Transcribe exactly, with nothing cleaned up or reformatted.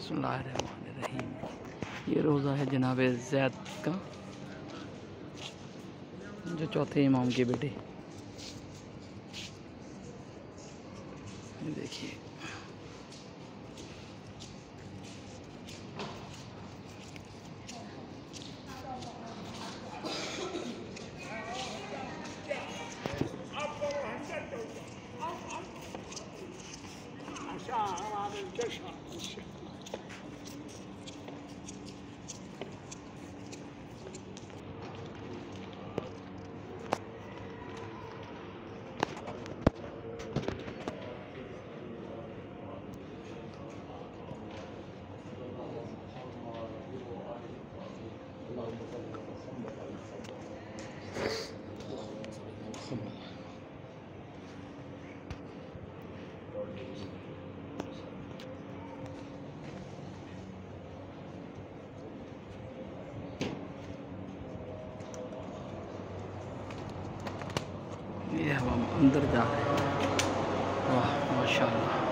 बिस्मिल्लाहिर्रहमानिर्रहीम। ये रोज़ा है जनाब ज़ैद का, जो चौथे इमाम के बेटे। देखिए ये हम अंदर जा रहे हैं। वाह माशाअल्लाह।